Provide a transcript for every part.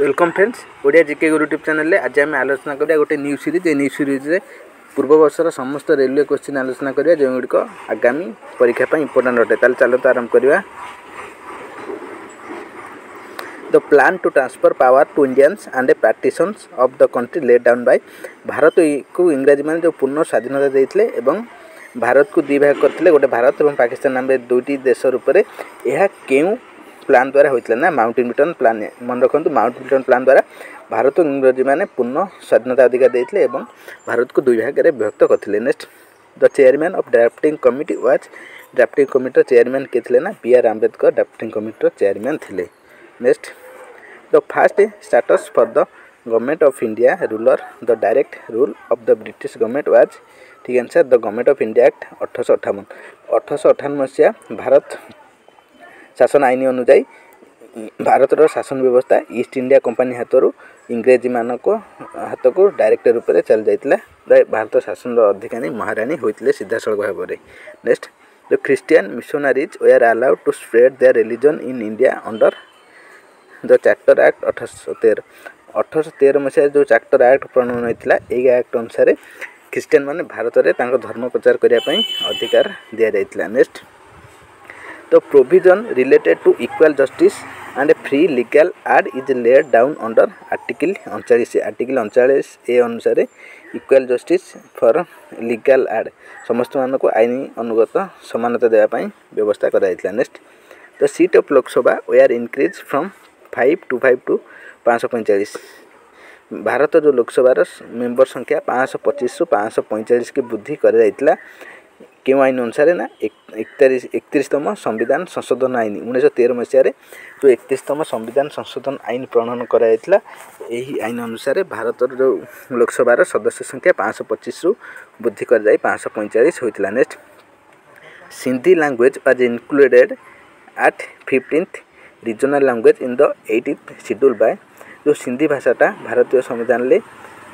Welcome friends Odia GK गुरु YouTube channel आज आम आलोचना करिया गोटे न्यू सीरीज न्यू सीरीज रे पूर्व वर्षर समस्त रेलवे क्वेश्चन आलोचना करिया जो गुड़िक आगामी परीक्षा पर इंपोर्टेंट अटे। ताल चलते आरंभ करिया। The plan to transfer power to Indians and A partitions of the country laid down by Bharat को इंग्राजी मैंने जो पूर्ण स्वाधीनता देते एवं भारत को दुई भाग करते गोटे भारत और पाकिस्तान नाम दुईटी देश रूप से यह क्यों प्लान द्वारा होता ना माउंटेनबेटन प्लान मन रखु माउंटेनबेटन प्लान द्वारा भारत और इंग्रजी मैंने पूर्ण स्वाधीनता अधिकार देते और भारत को दुई भाग में विभक्त करते। Next the chairman of drafting committee was drafting committee chairman किए थे ना B R. Ambedkar drafting committee chairman थे। Next the fast status for the government of India ruler the direct rule of the British government was ठीक answer the government of India act 1858 मसीहा भारत शासन आईन अनुजाई भारत शासन व्यवस्था ईस्ट इंडिया कंपनी हाथों इंग्रेजी मान को हाथ को डायरेक्ट रूप से चल जाता भारत शासन अधिकारी महाराणी होते सीधा सड़क भाव में। Next the Christian missionaries where allowed to spread their religion in India under the charter act 1813 मसीह जो चार्टर एक्ट प्रणयन होता है एक्ट अनुसार क्रिश्चियन माने भारत में धर्म प्रचार करने अधिकार दि जाता। Next the provision related two equal justice and free legal aid is laid down under article 39 ए अनुसार equal justice for legal aid समस्त मान को आईन अनुगत समानता देवाई व्यवस्था कराइला। Next the seat of Lok Sabha where increase from 5 to 545 Bharat जो लोकसभार मेंबर संख्या 525 रु 545 की वृद्धि कर क्यों आईन अनुसार ना 31तम संविधान संशोधन आईन 1913 मसीह जो 31तम संविधान संशोधन आईन प्रणयन कराइला। यही आईन अनुसार भारत जो लोकसभार सदस्य संख्या 525 रु वृद्धि कर 545 होता। Next Sindhi language was included eight 15th regional language in the 18th schedule bye जो सिंधी भाषाटा भारतीय संविधान ले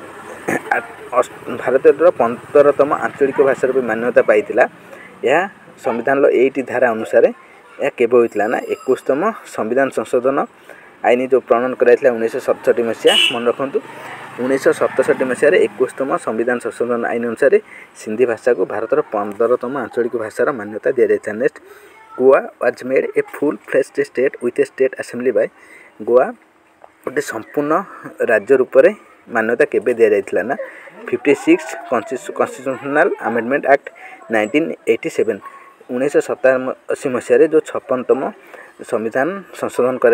भारत 15तम आंचलिक भाषा रूप मान्यता पाई यह संविधान एटी धारा अनुसार यह केव होता ना 21तम संविधान संशोधन आईन जो प्रणयन कराइला 1967 मसीहा मन रखु 1967 मसीह 21तम संविधान संशोधन आईन अनुसार सिंधी भाषा को भारत 15तम आंचलिक भाषार मान्यता दि जाता। Next Goa was made a full fledged state with A state assembly bye Goa गोटे संपूर्ण राज्य रूप से मान्यता केबे दि जाता ना 56 कॉन्स्टिट्यूशनल अमेंडमेंट एक्ट 1987 1987 मसीह जो 56तम संविधान संशोधन कर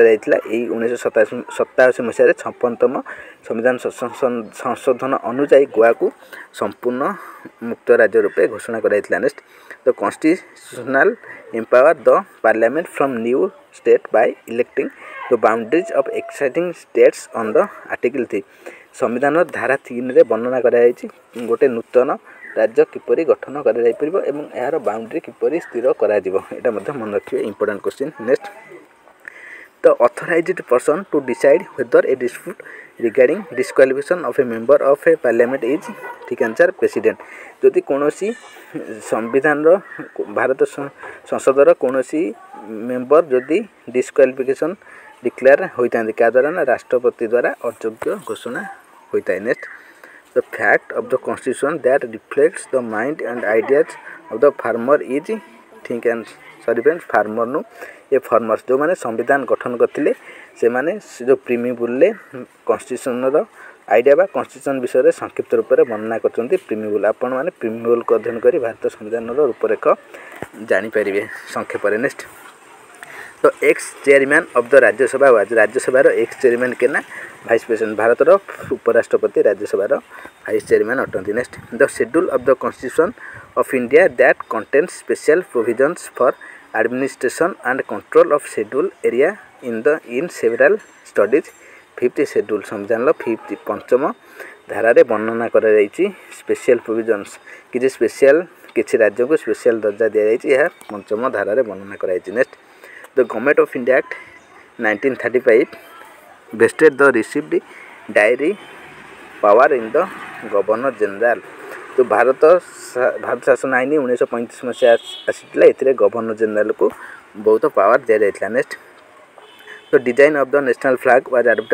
1987 मसीह 56तम संविधान संशोधन अनुजाई गोवा को संपूर्ण मुक्त राज्य रूपे घोषणा कराइला। Next the constitutional empower the parliament from new state by electing the boundaries of exciting states on the article 3 संविधान धारा 3 रे वर्णना कराई गोटे नूतन राज्य किपरि गठन कर यार बाउंड्री किपरि स्थिर करा एटा मन रखिए important question. Next the authorised person to decide whether A dispute regarding disqualification of A member of A parliament is ठीक आंसर प्रेसिडेंट जदि कौन संविधान भारत संसदर कौन मेंबर जदि डिस्क्वालिफिकेशन डिक्लेयर होता है क्या द्वारा ना राष्ट्रपति द्वारा अयोग्य घोषणा होता है। Next the fact of the constitution that reflects the mind and ideas of the farmer is ठीक एंड सॉरी फ्रेंड्स फार्मर नु ये फार्मर्स जो माने संविधान गठन करथिले से माने जो प्रीमिबुल कॉन्स्टिट्यूशन आइडिया बा कॉन्स्टिट्यूशन विषय में संक्षिप्त रूप से वर्णना करछन्ती प्रीमिबुल आपण माने प्रीमिबुल को अध्ययन करी भारत संविधान रूपरेख जानि परिबे संक्षेप रे। नेक्स्ट तो x chairman of the Rajya Sabha was राज्यसभार x chairman के ना वाइस प्रेसिडेंट भारत उपराष्ट्रपति राज्यसभार vice chairman अटंती। Next the schedule of the constitution of India that contains special provisions for administration and control of schedule area in several studies 5th schedule संविधान 5th धारा रे वर्णना कर special provisions कि special किसी राज्य को स्पेशल दर्जा दि जाए 5th धारा रे वर्णना कर। Next the government of India act 1935 vested the received diary power in the governor general तो भारत शासन आईन 1935 मसीहा आसीला एथिरे गवर्नर जनरल को बहुत power the जाइथिला। Next the design of the national flag was adopted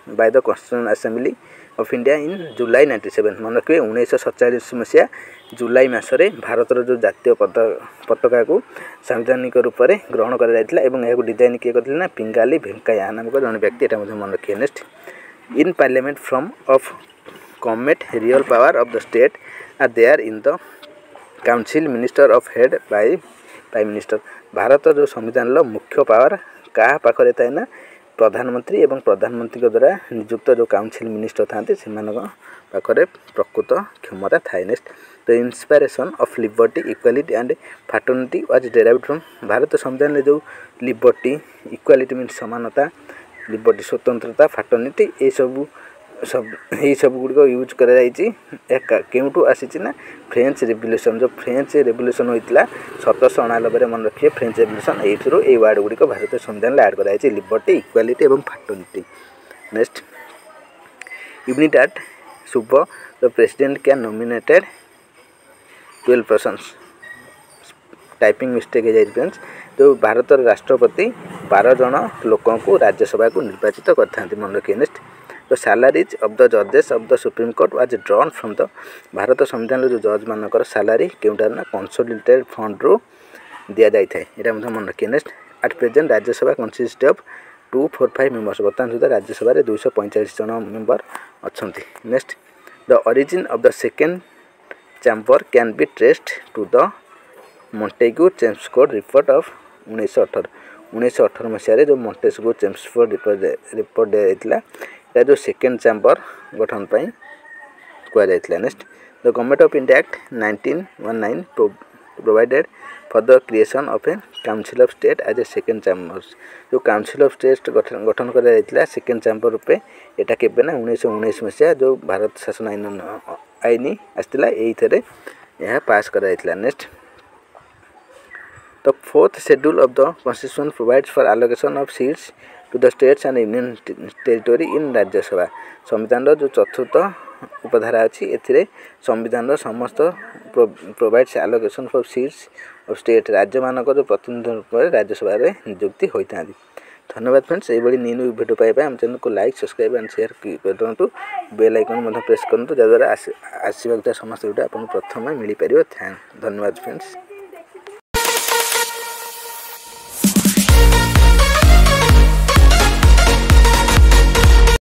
by the constitutional assembly of India in जुलाई 97। मन रखिए 1947 मसीहा जुलाई मसरे भारतर जो जातीय पताका को संवैधानिक रूप से ग्रहण कर डिजाइन किए करते ना पिंगाली भेंकैया नामक जन व्यक्ति एटा मन रखिए। Next in parliament from of comet real power of the state are there in the council minister of head by prime minister. Bharat जो संविधान मुख्य पावर क्या पाखे थाए ना प्रधानमंत्री एवं प्रधानमंत्री द्वारा नियुक्त जो काउंसिल मिनिस्टर था पाखे प्रकृत क्षमता थाए। Next the inspiration of liberty equality and fraternity was derived from. Bharat संविधान जो लिबर्टी इक्वालिटी मीन समानता लिबर्टी स्वतंत्रता फ्रैटर्निटी ये सब गुड़िक यूज करूँ आसी फ्रेंच रेवोल्यूशन जो फ्रेंच रेवोल्यूशन होता 1799 मन रखिए फ्रेंच रेवोल्यूशन ये वार्ड गुड़िक भारतीय संविधान ऐड कराई लिबर्टी इक्वालिटी एवं fraternity. Next unit Shubh the president can nominated 12 persons. Typing mistake हो जाए फ्रेंड्स। जो भारत राष्ट्रपति 12 जन लोकों को राज्यसभा को निर्वाचित करते मन रखिए। नेक्स्ट द सैलारीज ऑफ द जजेस of the supreme court was drawn from the. Bharat संविधान जो जज मानकर सैलारी केउटार ना कंसोलिडेटेड फंड रू दिया जाए यहाँ मन रखिए। Next at present Rajya Sabha consist of 245 members. बर्तमान सुधा राज्यसभा 245 जन मेंबर अच्छा। Next the origin of the second chamber can be traced to the Montagu Chelmsford report of 1918 मसीह जो मोंटेग्यू चेम्सफोर्ड रिपोर्ट दिया जो सेकेंड चैम्बर गठन पर कहुई। Next the government of India act 1919 provided for the creation of A council of state as a second chamber. जो council of state गठन कर second chamber रूपे यहाँ के 1919 मसीहा जो भारत शासन आईन आसाला यह पास कराई। Next the fourth schedule of the constitution provides for allocation of seats to the states and union territory इन राज्यसभा। संविधान जो चतुर्थ उपधारा अच्छी ए संविधान समस्त provides allocation for seats of state राज्य मानक जो प्रतिनिधि रूप में राज्यसभा नियुक्ति होता है। धन्यवाद फ्रेंड्स। ये न्यू वीडियो पाइबा हम चैनल को लाइक सब्सक्राइब एंड शेयर करूँ बेल आइकन प्रेस करूँ जहाँद्वारा आसवाक समस्त वीडियो आपको प्रथम मिल पार। धन्यवाद फ्रेंड्स।